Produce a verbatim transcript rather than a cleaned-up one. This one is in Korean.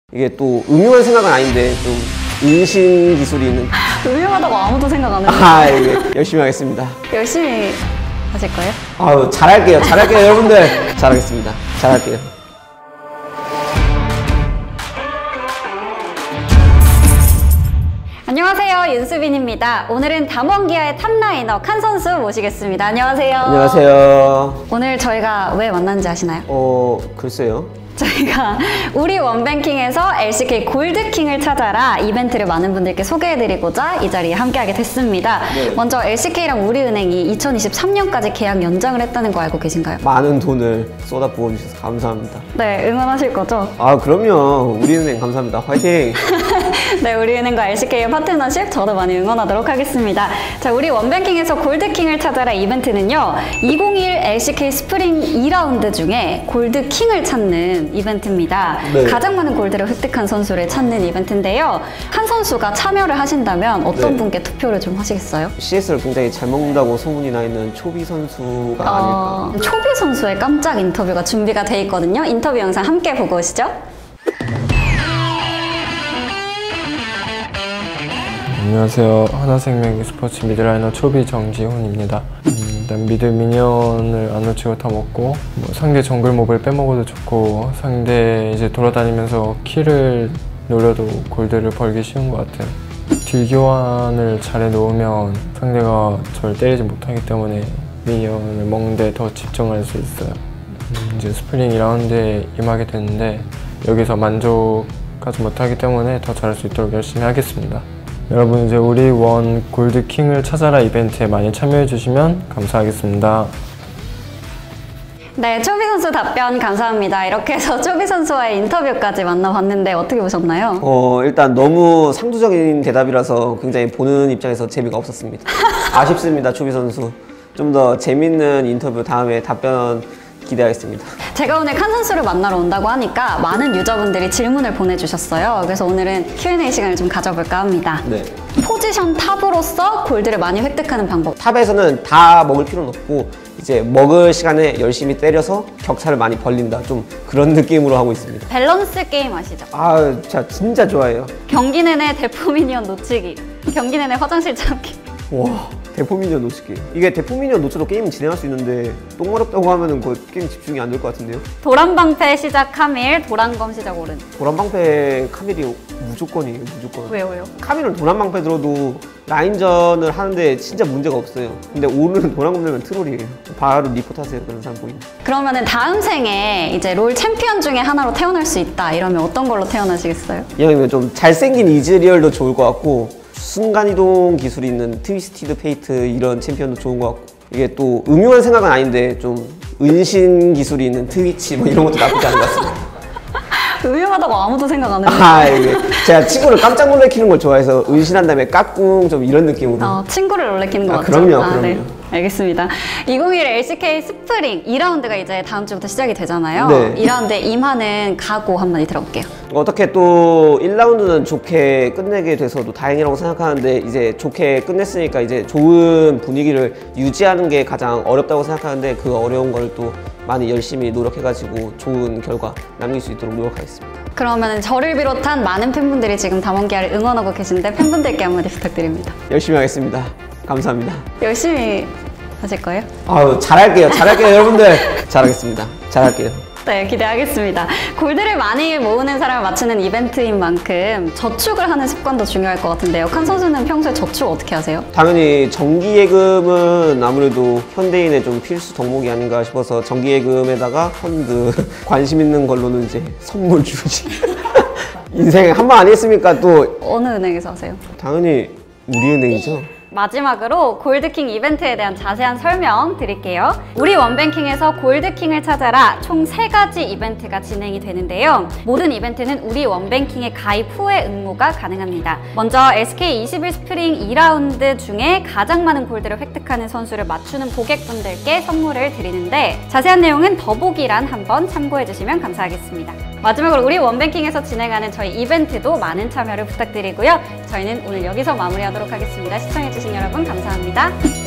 이게 또 음흉한 생각은 아닌데 좀 은신 기술이 있는. 음흉하다고 아무도 생각 안 해요. 아, 이게 열심히 하겠습니다. 열심히 하실 거예요? 아유, 잘할게요. 잘할게요, 여러분들. 잘하겠습니다. 잘할게요. 안녕하세요, 윤수빈입니다. 오늘은 담원기아의 탑라이너 칸 선수 모시겠습니다. 안녕하세요. 안녕하세요. 오늘 저희가 왜 만났는지 아시나요? 어, 글쎄요. 저희가 우리 원뱅킹에서 엘씨케이 골드킹을 찾아라 이벤트를 많은 분들께 소개해드리고자 이 자리에 함께하게 됐습니다. 네. 먼저 엘씨케이랑 우리은행이 이천이십삼 년까지 계약 연장을 했다는 거 알고 계신가요? 많은 돈을 쏟아 부어주셔서 감사합니다. 네, 응원하실 거죠? 아, 그럼요. 우리은행 감사합니다. 화이팅! 네, 우리은행과 엘씨케이의 파트너십 저도 많이 응원하도록 하겠습니다. 자, 우리 원뱅킹에서 골드킹을 찾아라 이벤트는요, 이천이십일 엘씨케이 스프링 이 라운드 중에 골드킹을 찾는 이벤트입니다. 네. 가장 많은 골드를 획득한 선수를 찾는 이벤트인데요. 한 선수가 참여를 하신다면 어떤 네. 분께 투표를 좀 하시겠어요? 씨에스를 굉장히 잘 먹는다고 소문이 나 있는 초비 선수가 어, 아닐까. 초비 선수의 깜짝 인터뷰가 준비가 돼 있거든요. 인터뷰 영상 함께 보고 오시죠. 안녕하세요. 하나생명 스포츠 미드라이너 초비 정지훈입니다. 음, 일단 미드 미니언을 안 놓치고 다 먹고, 뭐 상대 정글 몹을 빼먹어도 좋고, 상대 이제 돌아다니면서 킬을 노려도 골드를 벌기 쉬운 것 같아요. 딜 교환을 잘 해놓으면 상대가 저를 때리지 못하기 때문에 미니언을 먹는데 더 집중할 수 있어요. 음, 이제 스프링 이 라운드에 임하게 됐는데 여기서 만족하지 못하기 때문에 더 잘할 수 있도록 열심히 하겠습니다. 여러분, 이제 우리 원 골드킹을 찾아라 이벤트에 많이 참여해 주시면 감사하겠습니다. 네, 초비 선수 답변 감사합니다. 이렇게 해서 초비 선수와의 인터뷰까지 만나봤는데 어떻게 보셨나요? 어, 일단 너무 상투적인 대답이라서 굉장히 보는 입장에서 재미가 없었습니다. 아쉽습니다, 초비 선수. 좀 더 재밌는 인터뷰 다음에 답변 기대하겠습니다. 제가 오늘 칸 선수를 만나러 온다고 하니까 많은 유저분들이 질문을 보내주셨어요. 그래서 오늘은 큐 앤 에이 시간을 좀 가져볼까 합니다. 네. 포지션 탑으로서 골드를 많이 획득하는 방법. 탑에서는 다 먹을 필요는 없고 이제 먹을 시간에 열심히 때려서 격차를 많이 벌린다. 좀 그런 느낌으로 하고 있습니다. 밸런스 게임 아시죠? 아, 제가 진짜 좋아해요. 경기 내내 대포 미니언 놓치기, 경기 내내 화장실 참기. 와, 대포 미니언 놓치기. 이게 대포 미니언 놓쳐도 게임 진행할 수 있는데 똥마렵다고 하면은 그 게임 집중이 안 될 것 같은데요? 도란방패 시작 카밀, 도란검 시작 오른. 도란방패 카밀이 무조건이에요, 무조건. 왜요, 왜요? 카밀은 도란방패 들어도 라인전을 하는데 진짜 문제가 없어요. 근데 오늘은 도란검 들면 트롤이에요. 바로 리포트 하세요, 그런 사람 보이면. 그러면은 다음 생에 이제 롤 챔피언 중에 하나로 태어날 수 있다 이러면 어떤 걸로 태어나시겠어요? 이왕이면 좀 잘생긴 이즈리얼도 좋을 것 같고 순간이동 기술이 있는 트위스티드 페이트 이런 챔피언도 좋은 것 같고, 이게 또 음흉한 생각은 아닌데 좀 은신 기술이 있는 트위치 뭐 이런 것도 나쁘지 않은 것 같습니다. 음흉하다고 아무도 생각 안 해요. 아, 이게 제가 친구를 깜짝 놀래키는 걸 좋아해서 은신한 다음에 까꿍 좀 이런 느낌으로. 어, 친구를 놀래키는 거 아, 맞죠? 그럼요, 아, 그럼요. 네. 알겠습니다. 이천이십일 엘씨케이 스프링 이 라운드가 이제 다음 주부터 시작이 되잖아요. 네. 이 라운드에 임하는 각오 한마디 들어볼게요. 어떻게 또 일 라운드는 좋게 끝내게 돼서도 다행이라고 생각하는데, 이제 좋게 끝냈으니까 이제 좋은 분위기를 유지하는 게 가장 어렵다고 생각하는데, 그 어려운 걸 또 많이 열심히 노력해가지고 좋은 결과 남길 수 있도록 노력하겠습니다. 그러면 저를 비롯한 많은 팬분들이 지금 담원기아를 응원하고 계신데 팬분들께 한마디 부탁드립니다. 열심히 하겠습니다. 감사합니다. 열심히 하실 거예요? 아유, 잘할게요. 잘할게요, 여러분들. 잘하겠습니다. 잘할게요. 네, 기대하겠습니다. 골드를 많이 모으는 사람을 맞추는 이벤트인 만큼 저축을 하는 습관도 중요할 것 같은데요. 칸 선수는 평소에 저축 어떻게 하세요? 당연히 정기예금은 아무래도 현대인의 좀 필수 덕목이 아닌가 싶어서 정기예금에다가 펀드, 관심 있는 걸로는 이제 선물 주지. 인생에 한 번 아니겠습니까? 또 어느 은행에서 하세요? 당연히 우리은행이죠. 마지막으로 골드킹 이벤트에 대한 자세한 설명 드릴게요. 우리 원뱅킹에서 골드킹을 찾아라 총 세 가지 이벤트가 진행이 되는데요. 모든 이벤트는 우리 원뱅킹에 가입 후에 응모가 가능합니다. 먼저 에스케이 이십일 스프링 이 라운드 중에 가장 많은 골드를 획득하는 선수를 맞추는 고객분들께 선물을 드리는데, 자세한 내용은 더보기란 한번 참고해 주시면 감사하겠습니다. 마지막으로 우리 원뱅킹에서 진행하는 저희 이벤트도 많은 참여를 부탁드리고요. 저희는 오늘 여기서 마무리하도록 하겠습니다. 시청해주신 여러분 감사합니다.